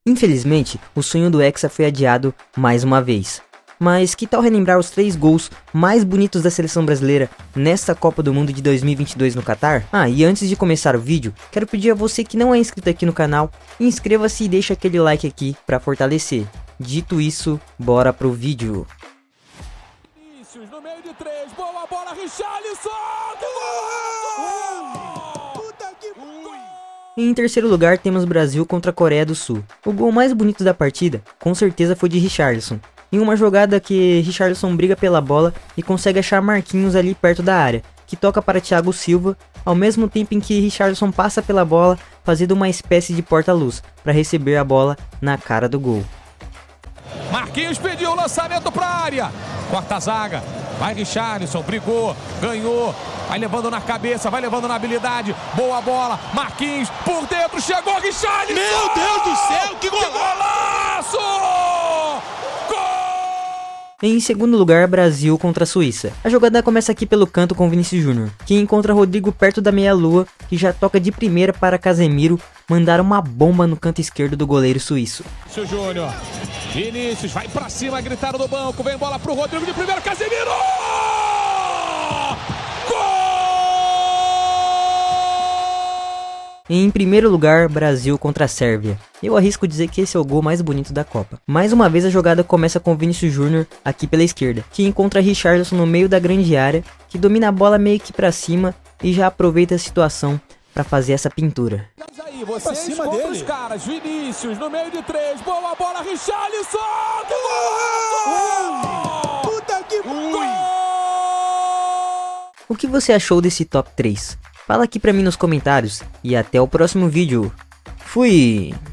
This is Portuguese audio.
Infelizmente, o sonho do Hexa foi adiado mais uma vez. Mas que tal relembrar os 3 gols mais bonitos da seleção brasileira nesta Copa do Mundo de 2022 no Catar? E antes de começar o vídeo, quero pedir a você que não é inscrito aqui no canal, inscreva-se e deixe aquele like aqui para fortalecer. Dito isso, bora pro vídeo. Vinícius no meio de 3, boa bola, Richarlison! Em terceiro lugar temos Brasil contra a Coreia do Sul. O gol mais bonito da partida, com certeza foi de Richarlison. Em uma jogada que Richarlison briga pela bola e consegue achar Marquinhos ali perto da área, que toca para Thiago Silva, ao mesmo tempo em que Richarlison passa pela bola, fazendo uma espécie de porta-luz, para receber a bola na cara do gol. Marquinhos pediu o lançamento para a área, corta a zaga, vai Richarlison, brigou, ganhou, vai levando na cabeça, vai levando na habilidade, boa bola, Marquinhos por dentro, chegou Richarlison! Meu Deus do céu, que golaço! Em segundo lugar, Brasil contra a Suíça. A jogada começa aqui pelo canto com Vinícius Júnior, que encontra Rodrigo perto da meia-lua, que já toca de primeira para Casemiro mandar uma bomba no canto esquerdo do goleiro suíço. Vinícius Júnior, Vinícius vai pra cima, gritaram do banco, vem bola pro Rodrigo de primeira, Casemiro! Em primeiro lugar, Brasil contra a Sérvia. Eu arrisco dizer que esse é o gol mais bonito da Copa. Mais uma vez a jogada começa com Vinícius Júnior aqui pela esquerda, que encontra Richarlison no meio da grande área, que domina a bola meio que pra cima e já aproveita a situação para fazer essa pintura. Aí, vocês contra os caras, Vinícius no meio de 3, boa bola, Richarlison! Puta que O que você achou desse top 3? Fala aqui pra mim nos comentários e até o próximo vídeo. Fui!